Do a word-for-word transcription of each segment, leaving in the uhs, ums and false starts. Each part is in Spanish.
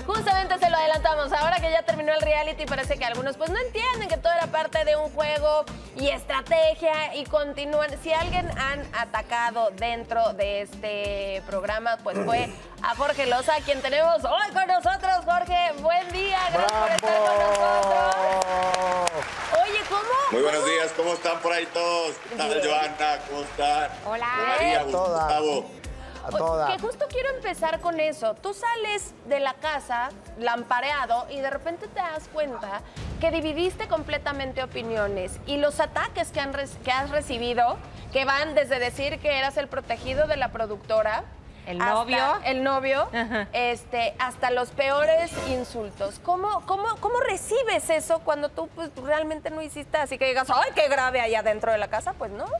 Justamente se lo adelantamos. Ahora que ya terminó el reality, parece que algunos pues no entienden que todo era parte de un juego y estrategia y continúan. Si alguien han atacado dentro de este programa, pues fue a Jorge Loza, quien tenemos hoy con nosotros. Jorge, buen día. Gracias ¡Bravo! por estar con nosotros. Oye, ¿cómo? Muy buenos ¿Cómo? días, ¿cómo están por ahí todos? ¿Qué tal, Bien. Johanna? ¿Cómo están? Hola. María, A todas. Gustavo. A todas. Que justo quiero empezar con eso. Tú sales de la casa lampareado y de repente te das cuenta que dividiste completamente opiniones y los ataques que, han re- que has recibido, que van desde decir que eras el protegido de la productora, El hasta novio. el novio, Ajá. este, hasta los peores insultos. ¿Cómo, cómo, cómo recibes eso cuando tú pues, realmente no hiciste así que digas, ¡ay, qué grave allá dentro de la casa! Pues no.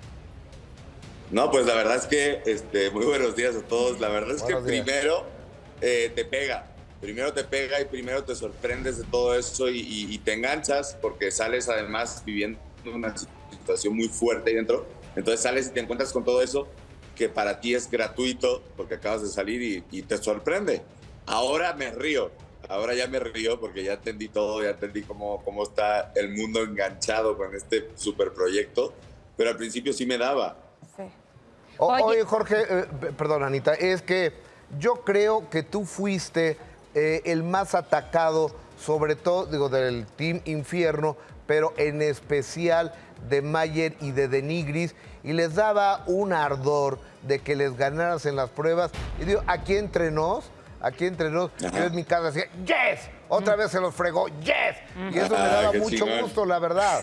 No, pues la verdad es que, este, muy buenos días a todos. La verdad es que Buenos días. primero eh, te pega. Primero te pega y primero te sorprendes de todo eso y, y- y te enganchas porque sales además viviendo una situación muy fuerte ahí dentro. Entonces sales y te encuentras con todo eso que para ti es gratuito porque acabas de salir y, y te sorprende. Ahora me río. Ahora ya me río porque ya entendí todo, ya entendí cómo, cómo está el mundo enganchado con este super proyecto. Pero al principio sí me daba. Sí. O- Oye. Oye, Jorge, eh, p- perdón, Anita, es que yo creo que tú fuiste eh, el más atacado, sobre todo, digo, del Team Infierno, pero en especial de Mayer y de Denigris, y les daba un ardor de que les ganaras en las pruebas. Y digo, aquí entre nos, aquí entre nos, Ajá. yo en mi casa decía, ¡yes! Otra vez se los fregó, ¡yes! Y eso me Ah, daba qué mucho chingón. gusto, la verdad.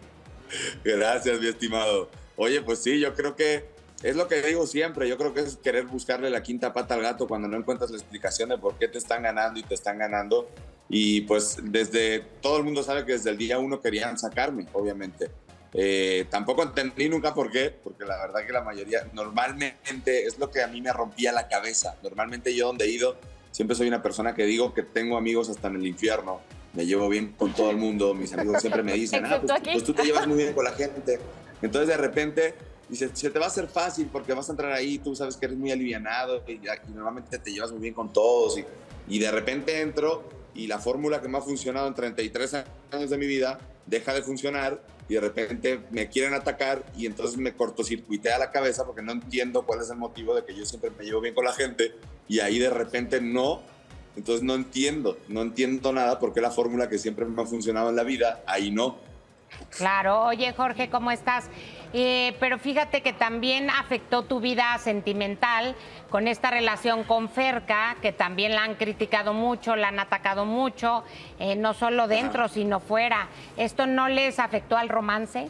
Gracias, mi estimado. Oye, pues sí, yo creo que es lo que digo siempre. Yo creo que es querer buscarle la quinta pata al gato cuando no encuentras la explicación de por qué te están ganando y te están ganando. Y pues desde, todo el mundo sabe que desde el día uno querían sacarme, obviamente. Eh, tampoco entendí nunca por qué, porque la verdad que la mayoría, normalmente es lo que a mí me rompía la cabeza. Normalmente yo donde he ido, siempre soy una persona que digo que tengo amigos hasta en el infierno. Me llevo bien con todo el mundo, mis amigos siempre me dicen, ah, Excepto pues, aquí. pues tú te llevas muy bien con la gente. Entonces de repente dice, se te va a hacer fácil porque vas a entrar ahí, tú sabes que eres muy alivianado y, y normalmente te llevas muy bien con todos. Y, y de repente entro y la fórmula que me ha funcionado en treinta y tres años de mi vida deja de funcionar y de repente me quieren atacar y entonces me cortocircuitea la cabeza porque no entiendo cuál es el motivo de que yo siempre me llevo bien con la gente y ahí de repente no. Entonces no entiendo, no entiendo nada porque la fórmula que siempre me ha funcionado en la vida, ahí no. Claro, oye Jorge, ¿cómo estás? Eh, pero fíjate que también afectó tu vida sentimental con esta relación con Ferca, que también la han criticado mucho, la han atacado mucho, eh, no solo dentro, Ajá. sino fuera. ¿Esto no les afectó al romance?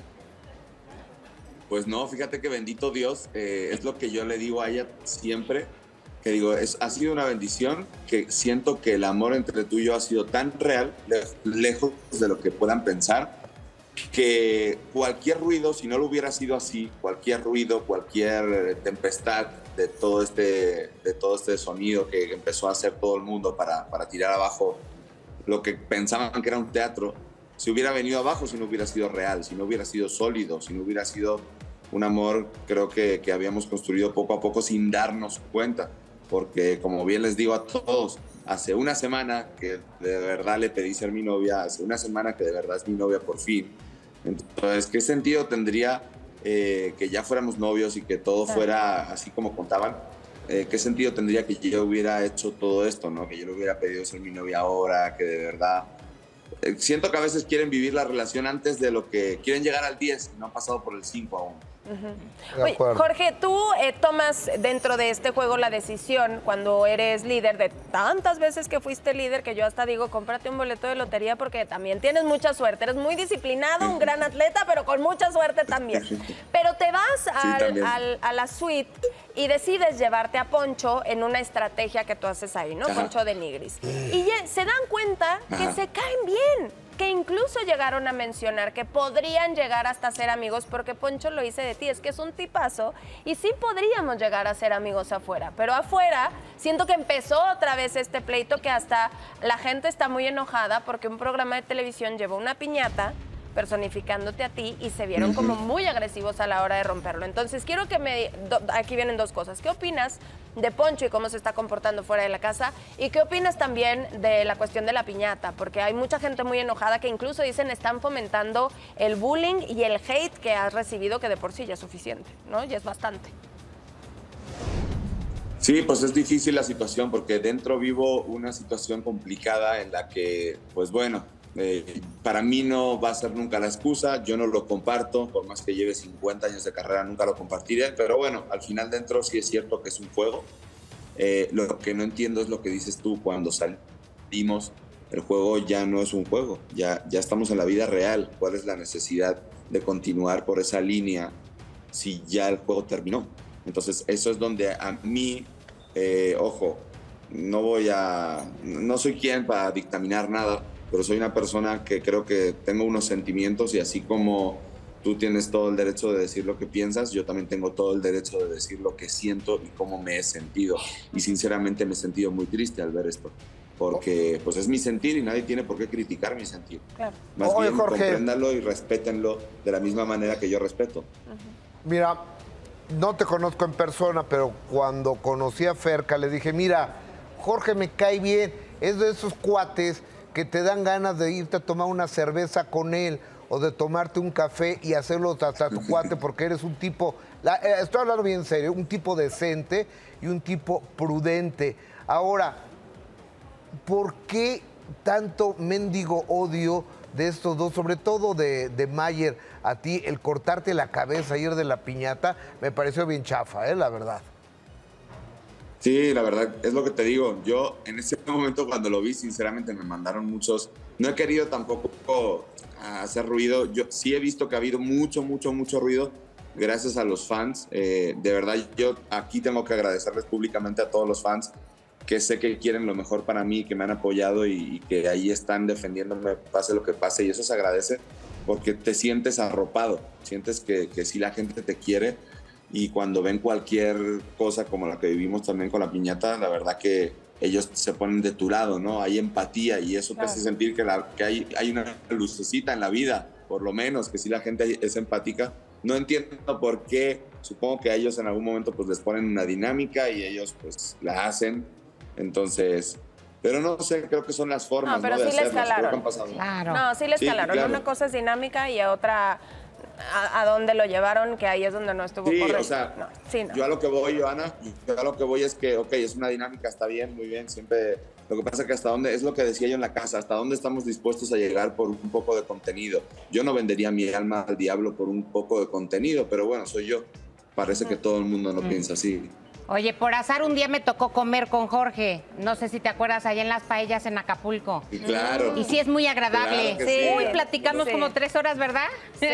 Pues no, fíjate que bendito Dios, eh, es lo que yo le digo a ella siempre, que digo, es, ha sido una bendición, que siento que el amor entre tú y yo ha sido tan real, le- lejos de lo que puedan pensar, que cualquier ruido, si no lo hubiera sido así, cualquier ruido, cualquier eh, tempestad de todo este, de todo este sonido que empezó a hacer todo el mundo para, para tirar abajo lo que pensaban que era un teatro, se hubiera venido abajo si no hubiera sido real, si no hubiera sido sólido, si no hubiera sido un amor, creo que, que habíamos construido poco a poco sin darnos cuenta. Porque como bien les digo a todos, hace una semana que de verdad le pedí ser mi novia, hace una semana que de verdad es mi novia por fin. Entonces, ¿qué sentido tendría eh, que ya fuéramos novios y que todo fuera así como contaban? Eh, ¿Qué sentido tendría que yo hubiera hecho todo esto, ¿no? Que yo le hubiera pedido ser mi novia ahora, que de verdad... Eh, siento que a veces quieren vivir la relación antes de lo que... Quieren llegar al diez y no han pasado por el cinco aún. De Oye, acuerdo. Jorge, tú eh, tomas dentro de este juego la decisión cuando eres líder, de tantas veces que fuiste líder, que yo hasta digo, cómprate un boleto de lotería porque también tienes mucha suerte. Eres muy disciplinado, un gran atleta, pero con mucha suerte también. Pero te vas al- también. al- a la suite y decides llevarte a Poncho en una estrategia que tú haces ahí, ¿no? Ajá. Poncho de Nigris. Y ya se dan cuenta que Ajá. se caen bien. Que incluso llegaron a mencionar que podrían llegar hasta ser amigos, porque Poncho lo hice de ti, es que es un tipazo, y sí podríamos llegar a ser amigos afuera, pero afuera siento que empezó otra vez este pleito que hasta la gente está muy enojada porque un programa de televisión llevó una piñata personificándote a ti y se vieron uh-huh. como muy agresivos a la hora de romperlo. Entonces, quiero que me... Do, aquí vienen dos cosas. ¿Qué opinas de Poncho y cómo se está comportando fuera de la casa? ¿Y qué opinas también de la cuestión de la piñata? Porque hay mucha gente muy enojada que incluso dicen están fomentando el bullying y el hate que has recibido, que de por sí ya es suficiente, ¿no? Ya es bastante. Sí, pues es difícil la situación porque dentro vivo una situación complicada en la que, pues bueno, Eh, para mí no va a ser nunca la excusa, yo no lo comparto, por más que lleve cincuenta años de carrera nunca lo compartiré, pero bueno, al final dentro sí es cierto que es un juego. Eh, lo que no entiendo es lo que dices tú, cuando salimos, el juego ya no es un juego, ya, ya estamos en la vida real. ¿Cuál es la necesidad de continuar por esa línea si ya el juego terminó? Entonces eso es donde a mí, eh, ojo, no voy a, no soy quien para dictaminar nada, pero soy una persona que creo que tengo unos sentimientos y así como tú tienes todo el derecho de decir lo que piensas, yo también tengo todo el derecho de decir lo que siento y cómo me he sentido. Y sinceramente me he sentido muy triste al ver esto, porque pues es mi sentir y nadie tiene por qué criticar mi sentir. Claro. Más Oye, bien Jorge, compréndanlo y respétenlo de la misma manera que yo respeto. Uh-huh. Mira, no te conozco en persona, pero cuando conocí a Ferca le dije, mira, Jorge me cae bien, es de esos cuates que te dan ganas de irte a tomar una cerveza con él o de tomarte un café y hacerlo hasta tu cuate porque eres un tipo, la, eh, estoy hablando bien serio, un tipo decente y un tipo prudente. Ahora, ¿por qué tanto mendigo odio de estos dos, sobre todo de, de Mayer a ti? El cortarte la cabeza, ir de la piñata, me pareció bien chafa, ¿eh? La verdad. Sí, la verdad, es lo que te digo. Yo en ese momento cuando lo vi, sinceramente me mandaron muchos. No he querido tampoco hacer ruido. Yo sí he visto que ha habido mucho, mucho, mucho ruido gracias a los fans. Eh, de verdad, yo aquí tengo que agradecerles públicamente a todos los fans que sé que quieren lo mejor para mí, que me han apoyado y, y que ahí están defendiéndome, pase lo que pase. Y eso se agradece porque te sientes arropado, sientes que, que sí la gente te quiere. Y cuando ven cualquier cosa como la que vivimos también con la piñata, la verdad que ellos se ponen de tu lado, ¿no? Hay empatía y eso claro. te hace sentir que, la, que hay, hay una lucecita en la vida, por lo menos, que si la gente es empática. No entiendo por qué, supongo que a ellos en algún momento pues les ponen una dinámica y ellos pues la hacen, entonces... Pero no sé, creo que son las formas, no, pero ¿no? sí de le escalaron. Claro. No, sí le escalaron. Sí, claro. Una cosa es dinámica y a otra... A, a dónde lo llevaron, que ahí es donde no estuvo sí, correcto. O sea, no, sí, no. yo a lo que voy, Johanna, yo a lo que voy es que, ok, es una dinámica, está bien, muy bien, siempre, lo que pasa es que hasta dónde, es lo que decía yo en la casa, hasta dónde estamos dispuestos a llegar por un poco de contenido. Yo no vendería mi alma al diablo por un poco de contenido, pero bueno, soy yo. Parece que todo el mundo no mm. piensa así. Oye, por azar un día me tocó comer con Jorge. No sé si te acuerdas, allá en las paellas en Acapulco. Y claro. Y sí es muy agradable. Claro sí. Sí. Uy, platicamos sí. como tres horas, ¿verdad?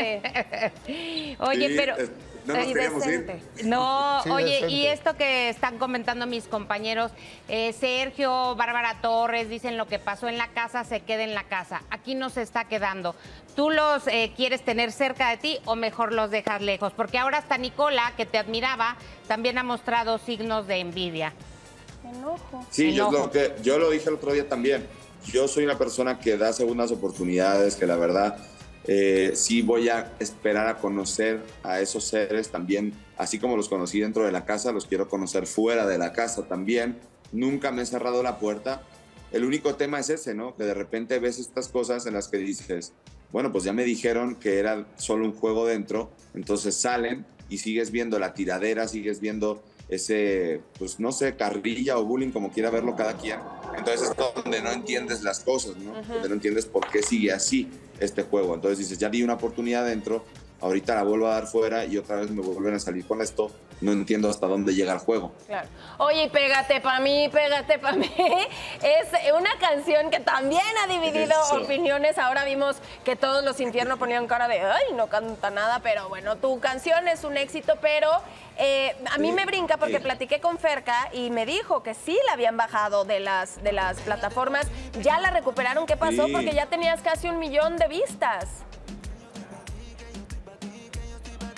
Sí. Oye, sí, pero... Es... No nos queríamos ir. No, sí, oye, decente. Y esto que están comentando mis compañeros, eh, Sergio, Bárbara Torres, dicen lo que pasó en la casa se queda en la casa. Aquí no se está quedando. ¿Tú los eh, quieres tener cerca de ti o mejor los dejas lejos? Porque ahora hasta Nicola, que te admiraba, también ha mostrado signos de envidia. Enojo. Sí, Enojo. Yo, lo que, yo lo dije el otro día también. Yo soy una persona que da segundas oportunidades, que la verdad... Eh, sí voy a esperar a conocer a esos seres también, así como los conocí dentro de la casa, los quiero conocer fuera de la casa también. Nunca me he cerrado la puerta. El único tema es ese, ¿no? Que de repente ves estas cosas en las que dices, bueno, pues ya me dijeron que era solo un juego dentro, entonces salen y sigues viendo la tiradera, sigues viendo ese, pues no sé, carrilla o bullying, como quiera verlo cada quien. Entonces es donde no entiendes las cosas, ¿no? Uh-huh. Donde no entiendes por qué sigue así este juego. Entonces dices, ya di una oportunidad dentro, ahorita la vuelvo a dar fuera y otra vez me vuelven a salir con esto. No entiendo hasta dónde llega el juego. Claro. Oye, Pégate pa' mí, Pégate pa' mí. Es una canción que también ha dividido Eso. opiniones. Ahora vimos que todos los infiernos ponían cara de, ay, no canta nada, pero bueno, tu canción es un éxito, pero eh, a mí me brinca porque platiqué con Ferca y me dijo que sí la habían bajado de las, de las plataformas. Ya la recuperaron. ¿Qué pasó? Sí. Porque ya tenías casi un millón de vistas.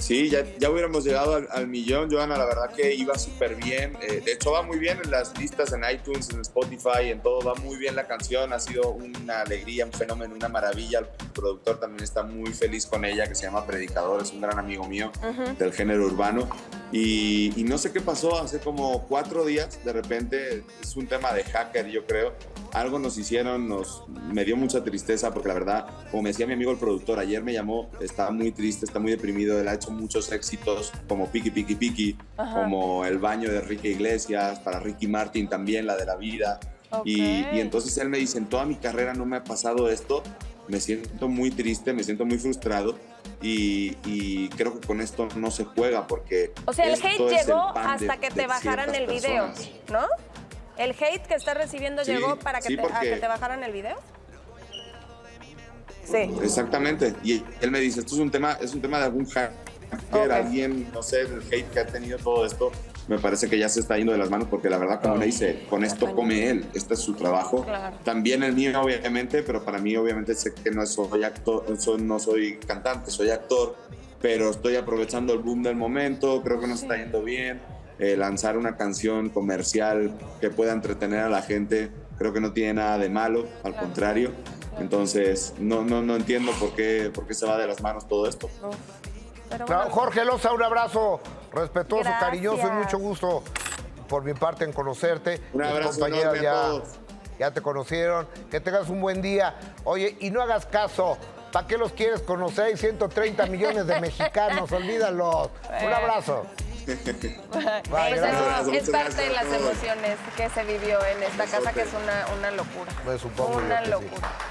Sí, ya, ya hubiéramos llegado al, al millón, Johanna, la verdad que iba súper bien. Eh, de hecho, va muy bien en las listas, en iTunes, en Spotify, en todo, va muy bien la canción. Ha sido una alegría, un fenómeno, una maravilla. El productor también está muy feliz con ella, que se llama Predicador, es un gran amigo mío uh-huh. del género urbano. Y, y no sé qué pasó, hace como cuatro días, de repente, es un tema de hacker, yo creo. Algo nos hicieron, nos, me dio mucha tristeza, porque la verdad, como me decía mi amigo el productor, ayer me llamó, está muy triste, está muy deprimido, él ha hecho muchos éxitos como Piki Piki Piki, Ajá. como El Baño de Enrique Iglesias, para Ricky Martin también, La de la Vida. Okay. Y, y entonces él me dice, en toda mi carrera no me ha pasado esto, me siento muy triste, me siento muy frustrado y, y creo que con esto no se juega porque... O sea, el hate llegó el hasta de, que te bajaran el video, personas. ¿No? ¿El hate que estás recibiendo sí, llegó para que, sí, te, porque... a que te bajaran el video? Sí. Exactamente. Y él me dice, esto es un tema, es un tema de algún hacker, okay. alguien, no sé, el hate que ha tenido todo esto, me parece que ya se está yendo de las manos porque la verdad, como le dice, con esto come él, este es su trabajo. Claro. También el mío, obviamente, pero para mí, obviamente, sé que no soy actor, no soy cantante, soy actor, pero estoy aprovechando el boom del momento, creo que nos sí. está yendo bien. Eh, lanzar una canción comercial que pueda entretener a la gente, creo que no tiene nada de malo, al claro. contrario. Entonces, no, no, no entiendo por qué, por qué se va de las manos todo esto. No. Pero bueno. Claro, Jorge Loza, un abrazo respetuoso, Gracias. cariñoso y mucho gusto por mi parte en conocerte. Un abrazo compañeros ya, a todos. ya te conocieron. Que tengas un buen día. Oye, y no hagas caso. ¿Para qué los quieres conocer? Hay ciento treinta millones de mexicanos, olvídalos. Un abrazo. Vale, es, es parte de las emociones que se vivió en esta casa, que es una, una locura. Me supongo una yo que locura. Sí.